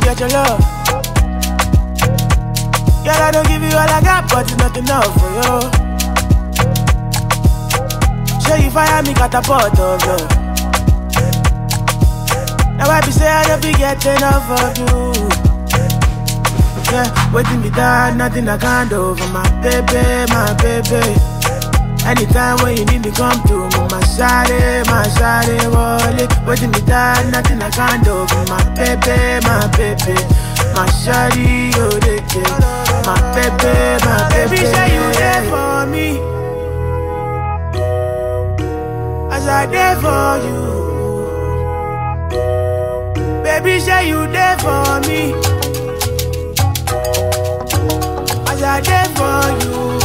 get your love. Girl, I don't give you all I got, but it's not enough for you. Show you fire me, catapult of love. Now I be say I don't be getting enough of you. Yeah, waiting me down, nothing I can't do for my baby, my baby. Anytime when you need me, come through me, my shawty, wallet. Waiting me down, nothing I can't do for my baby, my baby. My shawty, oh, they get my baby, my baby. Say you there for me, as I there for you. Baby, say you there for me, as I there for you.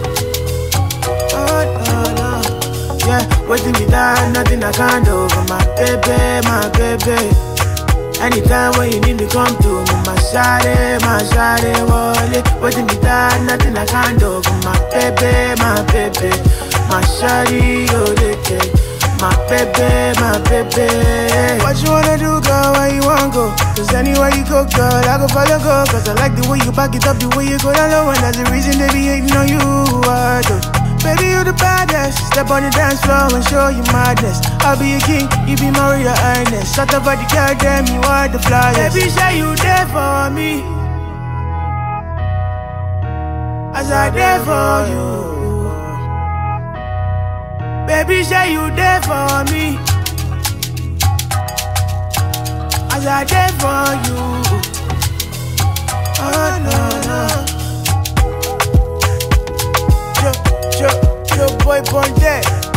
Oh, no, no. Yeah, waiting me down, nothing I can't do for my baby, my baby. Anytime when you need me, come to me, my shawty, wallet. Waiting me down, nothing I can't do for my baby, my baby. My shawty, oh, they get my baby, my baby. What you wanna do, girl, where you wanna go? Cause anywhere you go, girl, I go follow, go. Cause I like the way you back it up, the way you go down low. And that's the reason they be hating on you, baby, you the baddest. Step on the dance floor and show you madness. I'll be a king, you be my real highness. Shut up at the girl, damn, you are the flyest. Baby, say you there for me, as I there for you. Baby, say you there for me, as I there for you. Oh, no, no. Yo, boy, born dead.